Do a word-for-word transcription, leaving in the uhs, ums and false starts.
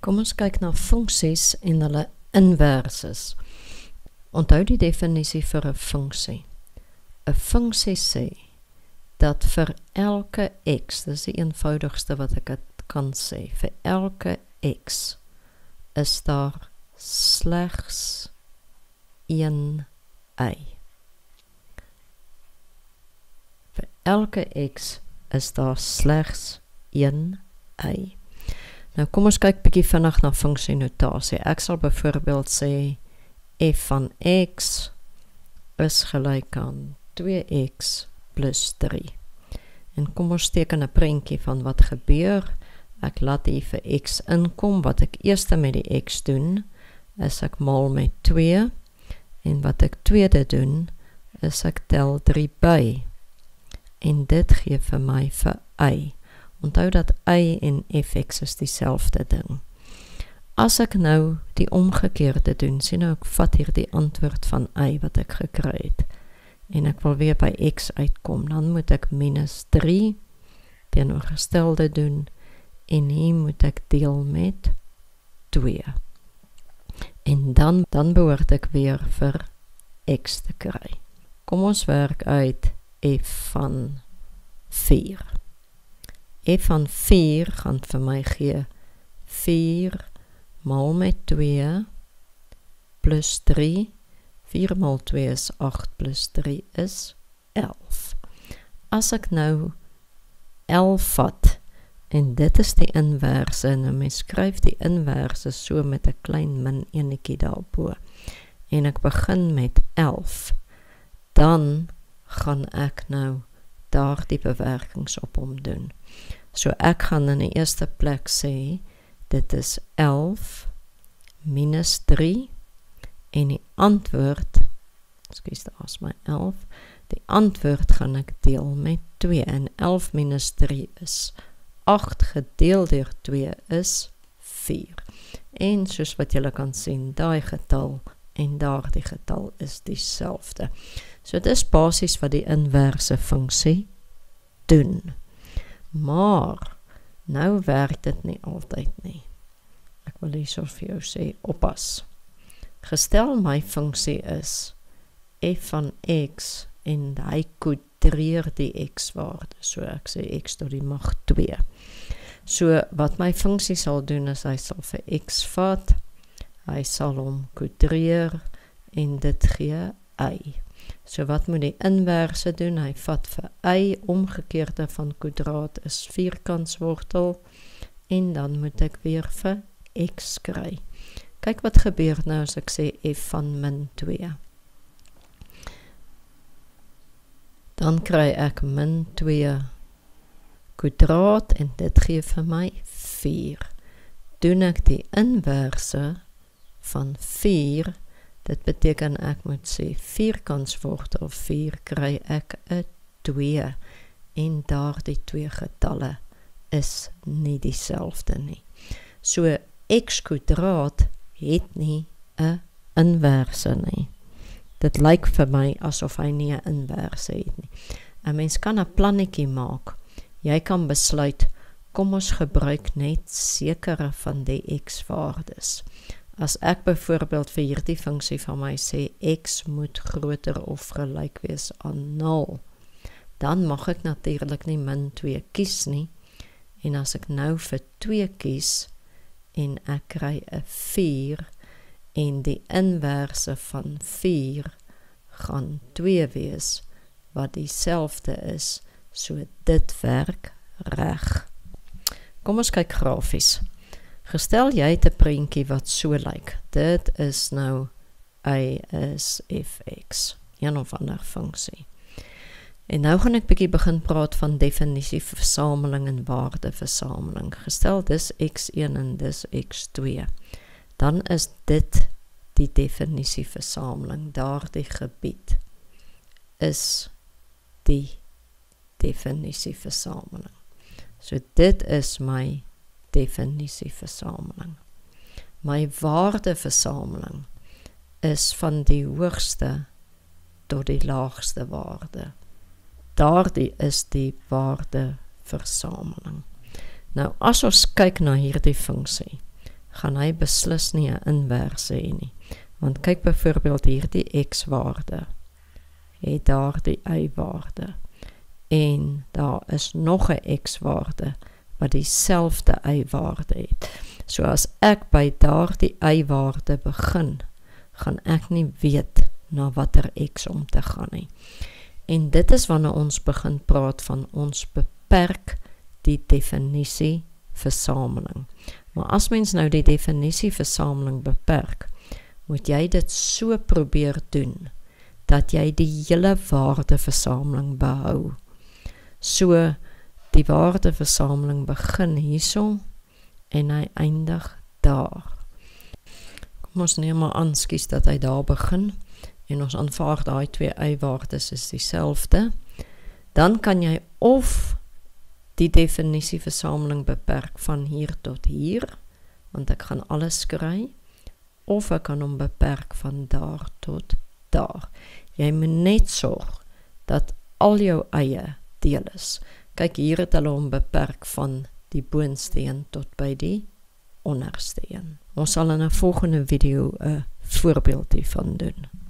Kom ons kyk na funksies en hulle inverses. Onthou die definisie vir 'n funksie. 'n Funksie sê dat vir elke x, dis die eenvoudigste wat ek het kan sê, vir elke x is daar slegs een y. Vir elke x is daar slegs een y. Nou kom ons kyk bietjie vinnig na funksienotasie. Ek sal byvoorbeeld sê f van x is gelyk aan twee x plus drie. En kom ons teken 'n prentjie van wat gebeur. Ek laat hier vir x inkom. Wat ek eers met die x doen, is ek maal met twee. En wat ek tweede doen, is ek tel drie by. En dit gee vir my vir y. Onthou dat y en fx is dieselfde ding. As ek nou die omgekeerde doen, sien nou ek vat hier die antwoord van y wat ek gekry het. En ek wil weer by x uitkom, dan moet ek minus drie teenoorgestelde doen. En hier moet ek deel met twee. En dan, dan behoort ek weer vir x te kry. Kom ons werk uit f van vier. F van vier gaan vir my gee vier maal met twee plus drie. vier maal twee is agt plus drie is elf. As ek nou elf vat, en dit is die inverse, en nou mens skryf die inverse so met 'n klein min enetjie daarbo, en ek begin met elf, dan gaan ek nou daar die bewerkings op hom doen. So ek gaan in die eerste plek sê, dit is elf minus drie, en die antwoord, ekskuus, daar is my elf, die antwoord gaan ek deel met twee, en elf minus drie is agt, gedeel deur twee is vier. En soos wat julle kan sien, daai getal en daardie getal is dieselfde. So dit is basies wat die inverse funksie doen. Maar, nou werk dit nie altyd nie. Ek wil hierso vir jou sê, oppas. Gestel my funksie is f van x en hy kodreer die x-waarde. So ek sê x tot die mag twee. So wat my funksie sal doen is, hy sal vir x vat, hy sal hom kodreer en dit gee y. So wat moet die inverse doen? Hy vat vir y, omgekeerde van kwadraat is vierkantswortel, en dan moet ek weer vir x kry. Kyk wat gebeur nou as ek sê f van min twee. Dan kry ek min twee kwadraat, en dit gee vir my vier. Doen ek die inverse van vier, dit beteken ek moet sê vierkantswortel vier, kry ek 'n twee, en daar die twee getalle is nie dieselfde nie. So x kwadraat het nie 'n inverse nie. Dit lyk vir my asof hy nie 'n inverse het nie. 'n Mens kan 'n plannetjie maak. Jy kan besluit, kom ons gebruik net sekere van die x-waardes. As ek byvoorbeeld vir hierdie funksie van my sê, x moet groter of gelyk wees aan nul, dan mag ek natuurlik nie min twee kies nie, en as ek nou vir twee kies, en ek kry 'n vier, en die inverse van vier gaan twee wees, wat dieselfde is, so dit werk reg. Kom ons kyk grafies. Gestel jy het 'n prentjie wat so lyk, dit is nou y is fx, een of ander funksie. En nou gaan ek bietjie begin praat van definisieversameling en waardeversameling. Gestel dis x een en dis x twee, dan is dit die definisieversameling, daardie gebied is die definisieversameling. So dit is my definisieversameling. My waardeversameling is van die hoogste tot die laagste waarde. Daardie is die waardeversameling. Nou, as ons kyk na hierdie funksie, gaan hy beslis nie 'n inverse hê nie. Want kyk byvoorbeeld hier die x-waarde, het daar die y-waarde, en daar is nog 'n x-waarde, wat dieselfde y-waarde het. So as ek by daardie y-waarde begin, gaan ek nie weet na watter x om te gaan nie. En dit is wanneer ons begin praat van ons beperk die definisie versameling. Maar as mens nou die definisie versameling beperk, moet jy dit so probeer doen, dat jy die hele waardeversameling behou. So, die waardeversameling begin hierso, en hy eindig daar. Kom ons neem maar aan, skies dat hy daar begin, en ons aanvaard daai twee y-waardes is dieselfde, dan kan jy of die definisieversameling beperk van hier tot hier, want ek gaan alles kry, of ek kan hom beperk van daar tot daar. Jy moet net sorg dat al jou eie deel is. Kyk, hier het hulle hom beperk van die boonste een tot by die onderste een. Ons sal in 'n volgende video 'n voorbeeld hiervan doen.